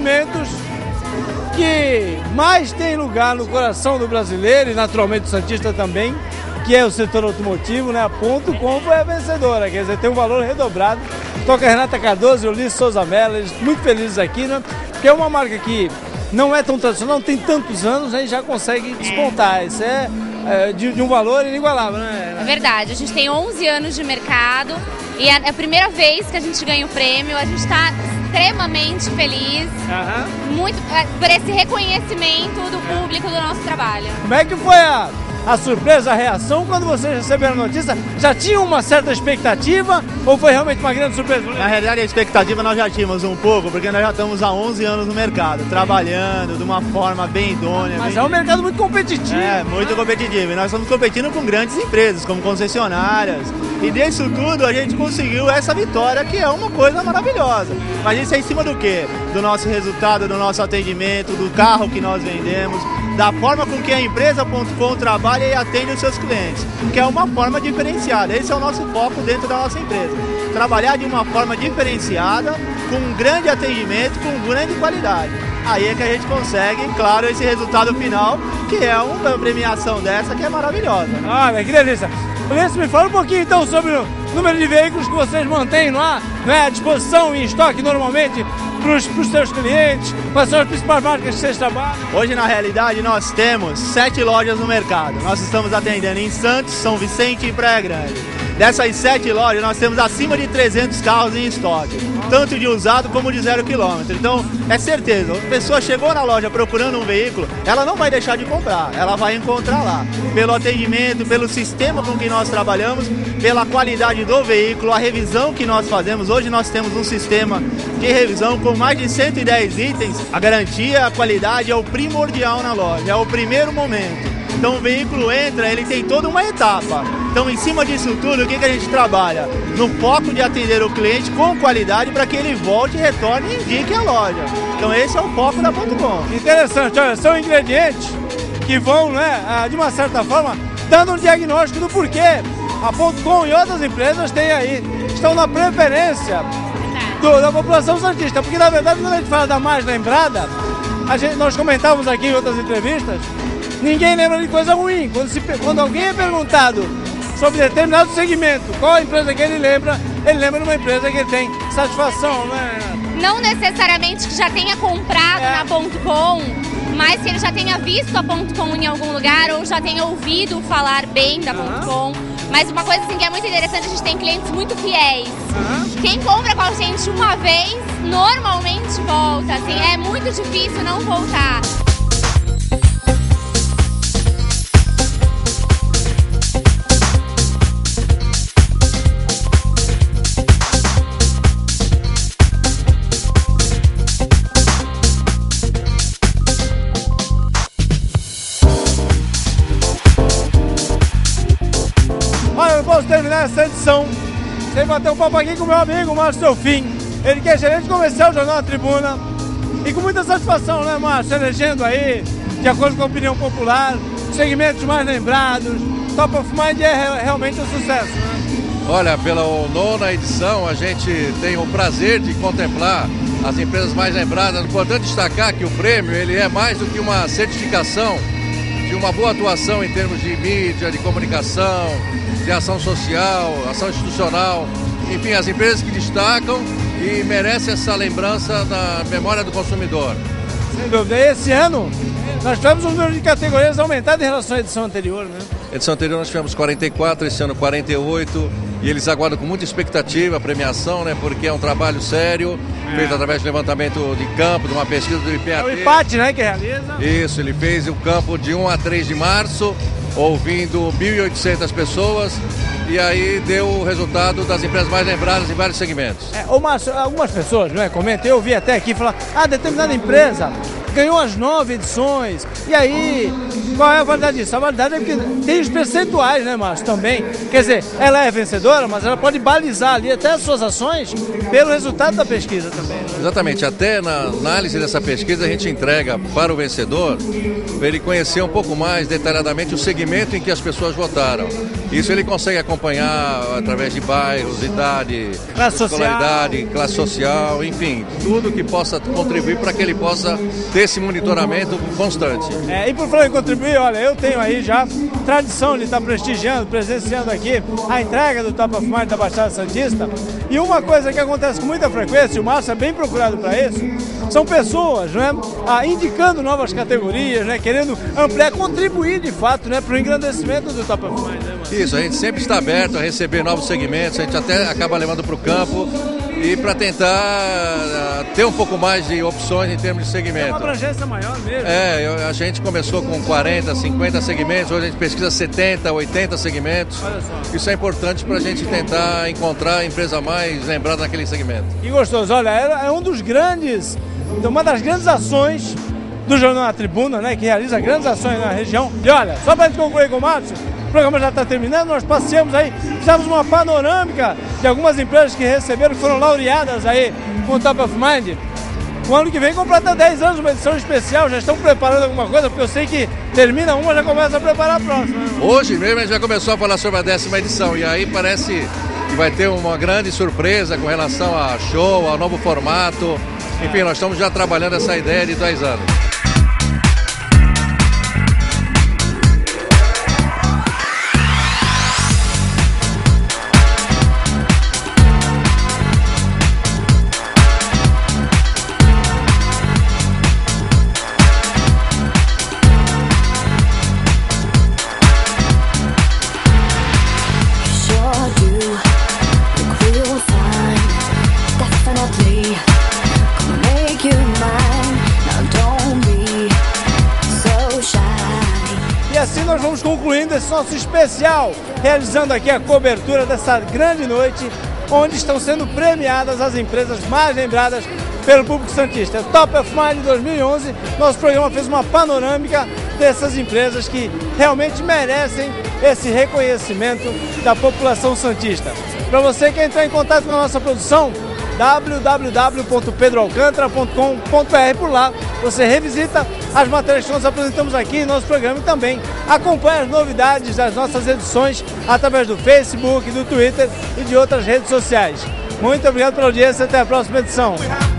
segmentos que mais tem lugar no coração do brasileiro e naturalmente do santista também, que é o setor automotivo, né? A Ponto.com foi a vencedora, quer dizer, tem um valor redobrado. Estou com a Renata Cardoso e o Ulisses Souza Mello, eles muito felizes aqui, né? Porque é uma marca que não é tão tradicional, não tem tantos anos, né? E já consegue despontar. Isso é de um valor inigualável, né? É verdade, a gente tem 11 anos de mercado e é a primeira vez que a gente ganha o prêmio, a gente está extremamente feliz, muito por esse reconhecimento do público do nosso trabalho. Como é que foi a surpresa, a reação quando vocês receberam a notícia? Já tinha uma certa expectativa ou foi realmente uma grande surpresa? Na realidade, a expectativa nós já tínhamos um pouco, porque nós já estamos há 11 anos no mercado, trabalhando de uma forma bem idônea. Mas é um mercado muito competitivo. É, muito competitivo. E nós estamos competindo com grandes empresas, como concessionárias. E disso tudo a gente conseguiu essa vitória, que é uma coisa maravilhosa. Mas isso é em cima do quê? Do nosso resultado, do nosso atendimento, do carro que nós vendemos, da forma com que a empresa.com trabalha e atende os seus clientes, que é uma forma diferenciada. Esse é o nosso foco dentro da nossa empresa. Trabalhar de uma forma diferenciada, com um grande atendimento, com grande qualidade. Aí é que a gente consegue, claro, esse resultado final, que é uma premiação dessa que é maravilhosa. Olha, que delícia. Ulisses, me fala um pouquinho então sobre o número de veículos que vocês mantêm lá, né, à disposição em estoque normalmente para os seus clientes, quais são as principais marcas que vocês trabalham? Hoje, na realidade, nós temos 7 lojas no mercado. Nós estamos atendendo em Santos, São Vicente e Praia Grande. Dessas 7 lojas, nós temos acima de 300 carros em estoque, tanto de usado como de 0 km. Então, é certeza, a pessoa chegou na loja procurando um veículo, ela não vai deixar de comprar, ela vai encontrar lá. Pelo atendimento, pelo sistema com que nós trabalhamos, pela qualidade do veículo, a revisão que nós fazemos. Hoje nós temos um sistema de revisão com mais de 110 itens. A garantia, a qualidade é o primordial na loja, é o primeiro momento. Então o veículo entra, ele tem toda uma etapa. Então em cima disso tudo, o que a gente trabalha? No foco de atender o cliente com qualidade para que ele volte, retorne e indique a loja. Então esse é o foco da Ponto.com. Interessante, olha, são ingredientes que vão, né, de uma certa forma, dando um diagnóstico do porquê a Ponto.com e outras empresas estão na preferência da população santista. Porque na verdade, quando a gente fala da mais lembrada, nós comentávamos aqui em outras entrevistas, ninguém lembra de coisa ruim. Quando alguém é perguntado sobre determinado segmento, qual a empresa que ele lembra de uma empresa que ele tem satisfação, né? Não necessariamente que já tenha comprado na Ponto.com, mas que ele já tenha visto a Ponto.com em algum lugar ou já tenha ouvido falar bem da Ponto.com. Mas uma coisa assim que é muito interessante, a gente tem clientes muito fiéis. Quem compra com a gente uma vez, normalmente volta. Assim, é muito difícil não voltar. Olha, eu posso terminar essa edição sem bater um papo aqui com o meu amigo Márcio Delfim. Ele que é gerente comercial do Jornal da Tribuna. E com muita satisfação, né, Márcio? Elegendo aí, de acordo com a opinião popular, segmentos mais lembrados. Top of Mind é realmente um sucesso, né? Olha, pela 9ª edição, a gente tem o prazer de contemplar as empresas mais lembradas. É importante destacar que o prêmio ele é mais do que uma certificação de uma boa atuação em termos de mídia, de comunicação, de ação social, ação institucional, enfim, as empresas que destacam e merecem essa lembrança na memória do consumidor. Sem dúvida. E esse ano nós tivemos um número de categorias aumentado em relação à edição anterior, né? Edição anterior nós tivemos 44, esse ano 48, e eles aguardam com muita expectativa a premiação, né? Porque é um trabalho sério, feito através de levantamento de campo, de uma pesquisa do IPAT. É o IPAT, né, que realiza? Isso, ele fez o campo de 1 a 3 de março, ouvindo 1.800 pessoas, e aí deu o resultado das empresas mais lembradas em vários segmentos. Ô Márcio, algumas pessoas, né, comentam, eu vi até aqui, falar, determinada empresa ganhou as 9 edições. E aí, qual é a validade disso? A validade é porque tem os percentuais, né, Márcio, também. Quer dizer, ela é vencedora, mas ela pode balizar ali até as suas ações pelo resultado da pesquisa também. Né? Exatamente, até na análise dessa pesquisa a gente entrega para o vencedor, para ele conhecer um pouco mais detalhadamente o segmento em que as pessoas votaram. Isso ele consegue acompanhar através de bairros, idade, escolaridade, classe social, enfim, tudo que possa contribuir para que ele possa ter esse monitoramento constante. E por falar em contribuir, olha, eu tenho aí já tradição de estar prestigiando, presenciando aqui a entrega do Top of Mind da Baixada Santista. E uma coisa que acontece com muita frequência, e o Márcio é bem procurado para isso, são pessoas, né, indicando novas categorias, né, querendo ampliar, contribuir de fato, né, para o engrandecimento do Top of Mind. Né, isso, a gente sempre está aberto a receber novos segmentos, a gente até acaba levando para o campo e para tentar ter um pouco mais de opções em termos de segmento. É uma abrangência maior mesmo. A gente começou com 40, 50 segmentos, hoje a gente pesquisa 70, 80 segmentos. Olha só. Isso é importante para a gente tentar encontrar a empresa mais lembrada naquele segmento. Que gostoso, olha, é uma das grandes ações do Jornal A Tribuna, né, que realiza grandes ações na região. E olha, só para a gente concluir com o Márcio, o programa já está terminando, nós passeamos aí, fizemos uma panorâmica de algumas empresas que receberam, que foram laureadas aí com o Top of Mind. O ano que vem completa 10 anos, uma edição especial, já estão preparando alguma coisa, porque eu sei que termina uma, já começa a preparar a próxima. Hoje mesmo a gente já começou a falar sobre a 10ª edição, e aí parece que vai ter uma grande surpresa com relação a show, ao novo formato. Enfim, nós estamos já trabalhando essa ideia de 10 anos. E assim nós vamos concluindo esse nosso especial, realizando aqui a cobertura dessa grande noite, onde estão sendo premiadas as empresas mais lembradas pelo público santista. Top of Mind 2011, nosso programa fez uma panorâmica dessas empresas que realmente merecem esse reconhecimento da população santista. Para você que quer entrar em contato com a nossa produção, www.pedroalcantara.com.br. Por lá você revisita as matérias que nós apresentamos aqui em nosso programa e também acompanha as novidades das nossas edições através do Facebook, do Twitter e de outras redes sociais. Muito obrigado pela audiência, até a próxima edição.